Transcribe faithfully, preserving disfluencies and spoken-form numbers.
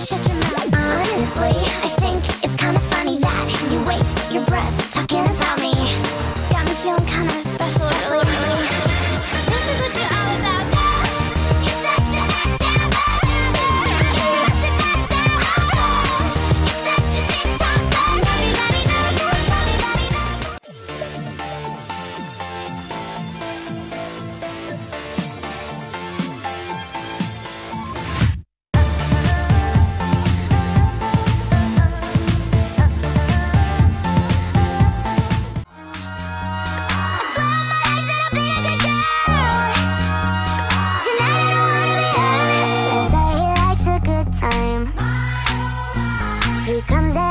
shut your mouth. Honestly, I think it's kinda funny that you waste your breath talking about me. Got me feeling kinda special, special lately. This is what you're all about, girl. You're such a mess ever. You're such a mess ever. You're such a shit talker. Everybody knows, everybody knows. He comes